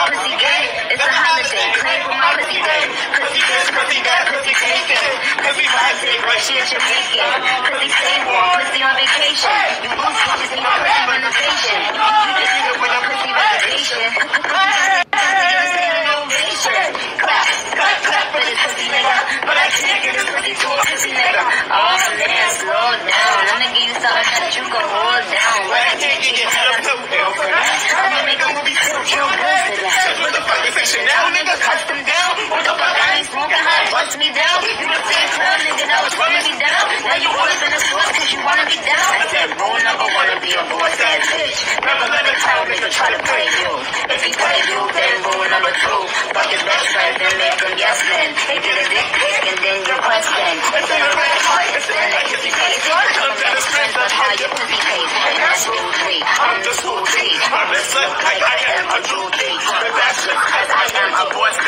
pussy gay. It's a holiday. Claim for my pussy day. Pussy this, pussy that, pussy taken. Pussy project, like she at your bacon. Pussy stay warm, pussy on vacation. You lose bitches in your pussy renovation. You just nigga with a pussy reservation. Clap, clap, clap for this pussy nigga. But I can't get this pussy to a pussy nigga. Oh man, slow down. I'ma give you something that you can hold down. What I can't get your head up to hell for that. I'ma make a movie still kill good for that. What the fuck is this shit now, nigga? Custom down. What the fuck? I ain't smoking hot. Bust me down. You the same club nigga that was running me down. Now you all up in the source cause you wanna be down. I said rule number one to be a boss ass bitch. Never let a town nigga try to play you. If he play you, then rule number two. Fuck his best friend, then make him yes men. They get a dick pic and then your question. It's in a red heart, it's in a kissy face. Comes at a strength of how your pussy pays. And that's rule three. I'm the school T. I'm the slip like I am a true T. But that's just cause I am a boss.